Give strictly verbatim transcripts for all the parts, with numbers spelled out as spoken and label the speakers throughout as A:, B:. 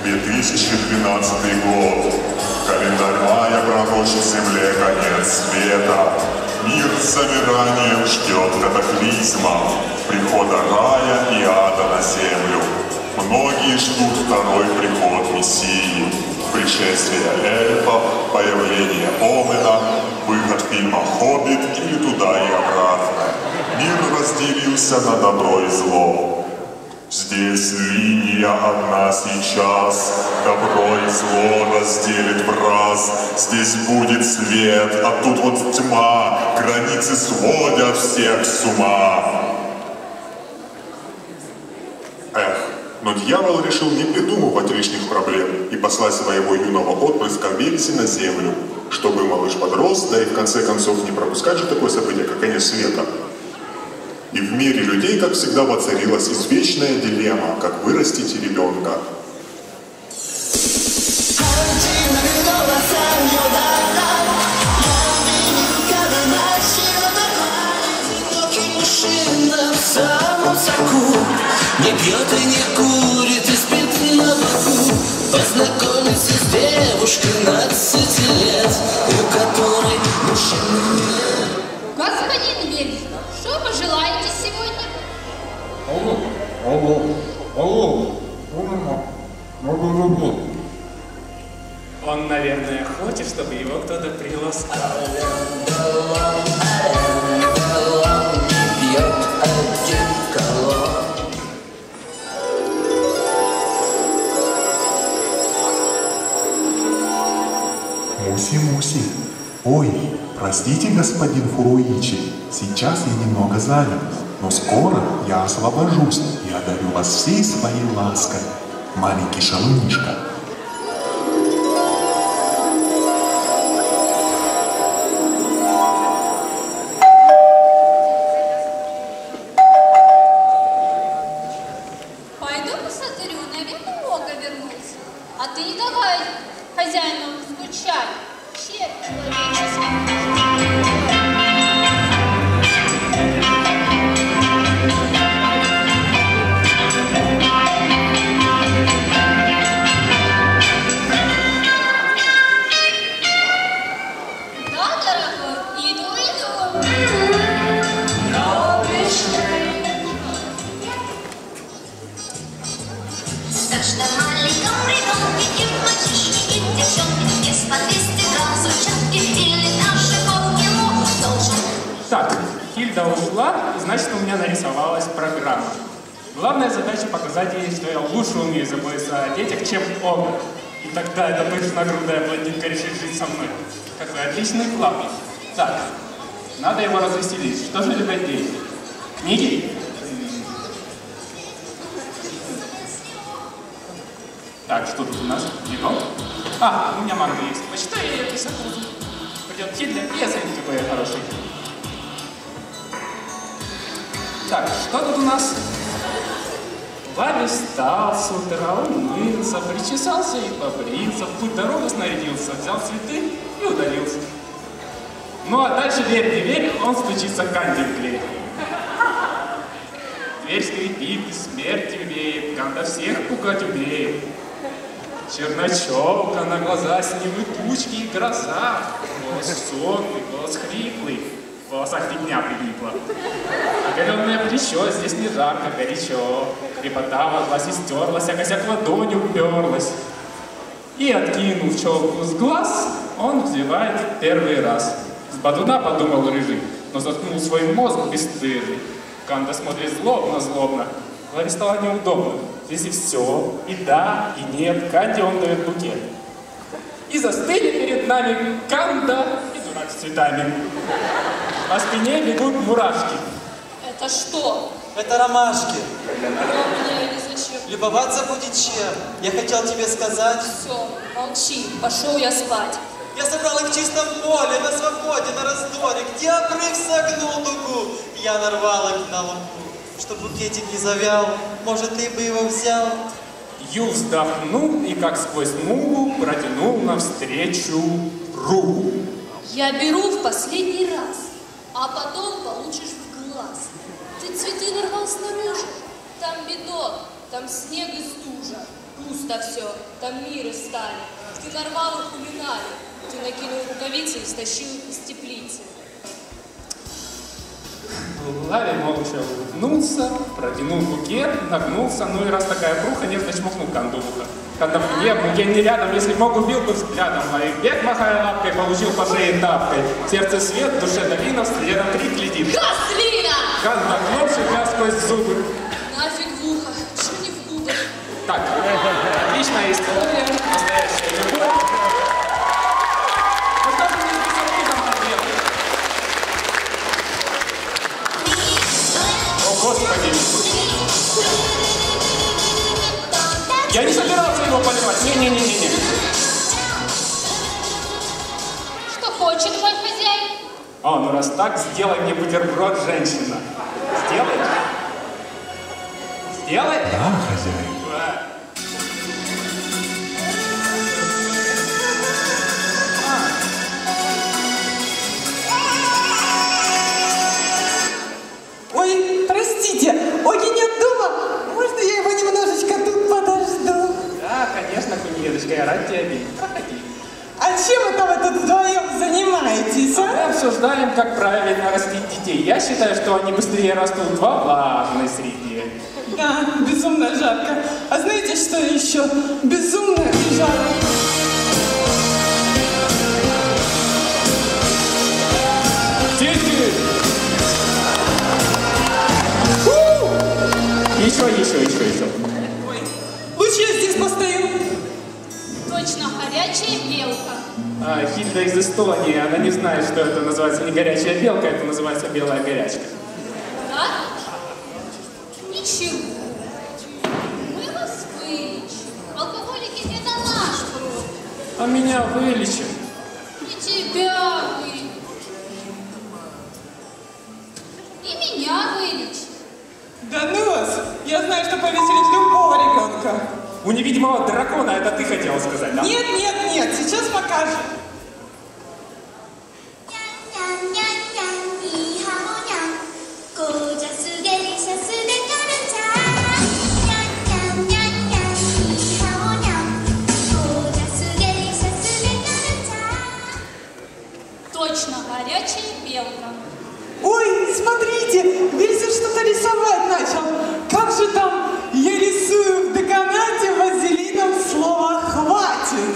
A: две тысячи двенадцатый год. Календарь мая пророчит земле конец света. Мир с замиранием ждет катаклизма, прихода рая и ада на землю. Многие ждут второй приход Мессии, пришествие эльфов, появление Омена, выход фильма «Хоббит» или «Туда и обратно». Мир разделился на добро и зло. Здесь линия одна сейчас, добро и зло разделит в раз. Здесь будет свет, а тут вот тьма, границы сводят всех с ума. Эх, но дьявол решил не придумывать лишних проблем и послать своего юного отпрыска Вельси на землю, чтобы малыш подрос, да и в конце концов не пропускать же такое событие, как конец света. И в мире людей, как всегда, воцарилась извечная дилемма, как вырастить ребенка.
B: Не пьет и не курит, и спит на боку. Познакомиться с девушкой двенадцати лет, у которой мужчины нет.
C: Господин Вельс, что пожелаете сегодня?
D: Алло, алло, алло, алло.
E: Он, наверное, хочет, чтобы его кто-то приласкал.
A: Муси-муси. Ой, простите, господин Фуруичи, сейчас я немного занят, но скоро я освобожусь и одарю вас всей своей лаской, маленький шалунишка.
C: Пойду посмотрю, наверное, Мога вернулся. А ты не давай хозяину скучать. Черт человеческий.
E: Так, Хильда ушла, и значит, у меня нарисовалась программа. Главная задача показать ей, что я лучше умею заботиться о детях, чем он. И тогда эта пышногрудая блондинка решит жить со мной. Какой отличный план. Так, надо его развеселить. Что же любят дети? Книги? Так, что тут у нас? Вино? А, у меня манго есть. Почитай, я это сохрану. Придет Хильда, и я зайду, какой я хороший. Так, что тут у нас? Ваня встал с утра, умылся, причесался и побрился, в путь дорогу снарядился, взял цветы и удалился. Ну а дальше, верь, не верь, он стучится Канди в дверь. Дверь скрипит, и смертью веет, когда всех пугать умеет. Черночевка, на глаза с ним и тучки, и гроза. Голос сонный, голос хриплый, в волосах фигня прилипла. Оголенное плечо, здесь не жарко, горячо. Крепота во глазе стерлась, а косяк ладонью уперлась. И, откинув челку с глаз, он взевает первый раз. С бодуна подумал рыжий, но заткнул свой мозг бесстыжий. Канда смотрит злобно-злобно. Главе стало неудобно. Здесь и все, и да, и нет. Канде он дает букет. И застыли перед нами Канда и дурак с цветами. По спине бегут мурашки.
C: Это что?
F: Это ромашки.
C: Мне или зачем?
F: Любоваться будет чем. Я хотел тебе сказать...
C: Все, молчи, пошел я спать.
F: Я собрал их в чистом поле, на свободе, на раздоре, где обрыв согнул дугу. Я нарвал их на луку. Чтоб букетик не завял, может, ты бы его взял?
E: Ю вздохнул и, как сквозь мугу, протянул навстречу руку.
C: Я беру в последний раз, а потом получишь в глаз. Ты цветы нарвал снаружи, там бедок, там снег и стужа.
G: Пусто все, там миры стали. Ты нарвал их улинали. Ты накинул рукавицы и стащил их из теплицы.
E: Ларри молча улыбнулся, протянул букет, нагнулся, ну и раз такая пруха, нежно чмокнул кондуха. Когда мне, буке не рядом, если б мог, убил бы взглядом. А и бег, махая лапкой, получил по шее тапкой. Сердце свет, в душе долина, в среде на крик летит.
G: Козлина!
E: Казна клопши, газ сквозь зубы.
G: Нафиг в ухо, что не в губы.
E: Так, отличная история, настоящая любовь. Ну что же мне с сюрпризом делать? О, Господи! Я не собирался его поливать. Не-не-не-не-не.
C: Что хочет мой хозяин?
E: О, ну раз так, сделай мне бутерброд, женщина. Сделай? Сделай?
A: Да, хозяин.
E: Да.
H: Ой, простите, Оги нет дома? Можно я его немножечко тут подожду?
E: Да, конечно, куньедочка, я рад тебя видеть. Проходи.
H: А чем это вы тут вдвоем занимаетесь,
E: Мы
H: а?
E: обсуждаем, как правильно растить детей. Я считаю, что они быстрее растут во влажной среде.
H: Да, безумно жарко. А знаете, что еще? Безумно жарко.
E: Дети! Еще, еще, еще, еще.
H: Ой, лучше я здесь постою.
C: Точно горячая белка.
E: А, Хильда из Эстонии, она не знает, что это называется не горячая белка, это называется белая горячка.
C: Да? Ничего. Мы вас вылечим. Алкоголики — это наш кровь.
E: А меня вылечим.
C: И тебя вылечим. И меня вылечим.
H: Да ну вас! Я знаю, что повеселить любого ребенка.
E: У невидимого дракона, это ты хотела сказать, да?
H: Нет, нет, нет, сейчас покажем.
C: Точно горячая белка.
H: Ой, смотрите, Вильсон что-то рисовать начал. Как же там? Я рисую в деканате вазелином слово «хватит».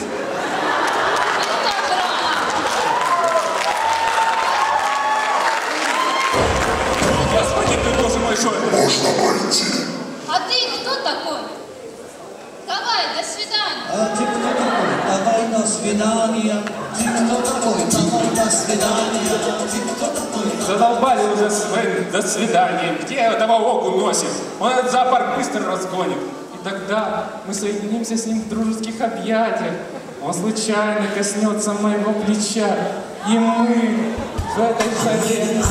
E: Господи, ты, боже мой, что это?
A: Можно пойти.
C: А ты кто такой? Давай, до свидания.
B: А ты кто такой? Давай на свидание. Ты кто такой? Давай на свидание. Ты кто такой?
E: Задолбали уже свои до свидания. Где этого Огу носит? Он этот зоопарк быстро разгонит. И тогда мы соединимся с ним в дружеских объятиях. Он случайно коснется моего плеча. И мы в этой заре...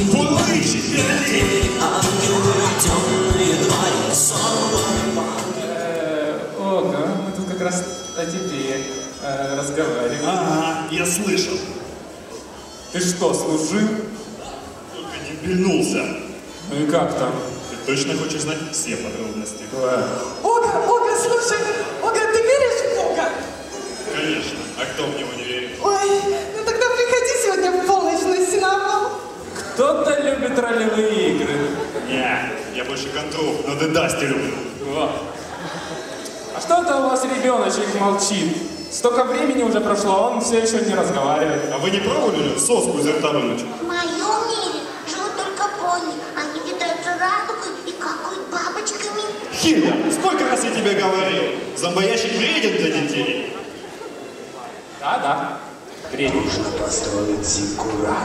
E: Э, Ога, мы тут как раз о тебе э, разговариваем.
I: Ага, я слышал.
E: Ты что, служил?
I: Только не вильнулся.
E: Ну и как там?
I: Ты точно хочешь знать все подробности?
E: Да.
H: Ога, Ога, слушай, Ога, ты веришь в Бога?
I: Конечно. А кто в него не верит?
H: Ой, ну тогда приходи сегодня в полночь на синагогу.
E: Кто-то любит ролевые игры.
I: Не, я больше контров, но дедасти люблю.
E: Во. А что это у вас ребеночек молчит? Столько времени уже прошло, а он все еще не разговаривает.
I: А вы не пробовали соску изо рта вынуть?
J: В моем мире живут только пони. Они питаются радугой и какают бабочками.
I: Хильда, сколько раз я тебе говорил? Зомбоящик вреден для детей.
E: Да, да. Вреден.
B: Нужно построить зиккурат.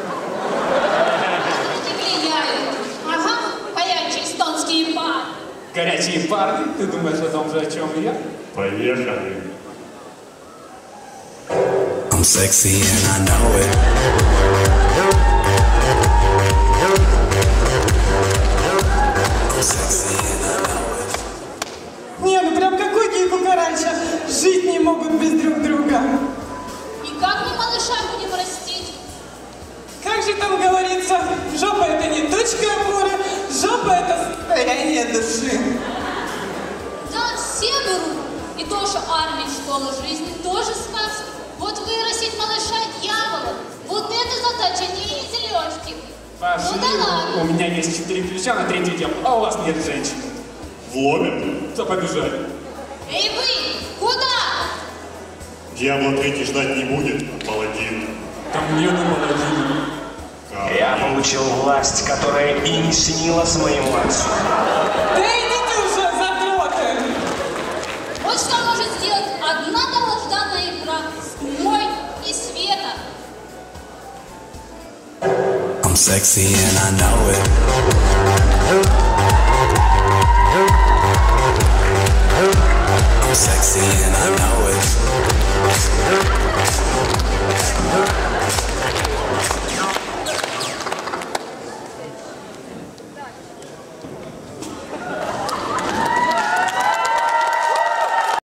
C: Не влияют. Ага, горячие эстонские пары.
E: Горячие парни? Ты думаешь о том же, о чем и я?
I: Поехали.
B: I'm sexy and I know it. I'm sexy and I know it.
H: Не, ну прям как Оги и Кукарача жить не могут без друг друга.
C: И как мы малыша будем растить?
H: Как же там говорится, жопа это не точка опоры, жопа это состояние души.
C: Да, все берут. И тоже армия, школа жизни, тоже сказка. Вот вырастить малыша дьявола, вот эта задача не из легких.
E: Пошли,
C: Ну да ладно.
E: у меня есть четыре ключа на третий дел, а у вас нет женщин.
I: Вломят.
E: Что побежали?
C: Эй вы, куда?
I: Дьявола третий ждать не будет, паладин.
E: Там нету паладина.
K: Я получил власть, которая и не снилась моему отцу.
H: Да идите уже, задроты!
C: Вот что может сделать одна долгожданная игра с тьмой и светом.
B: I'm sexy and I know it. I'm sexy and I know it.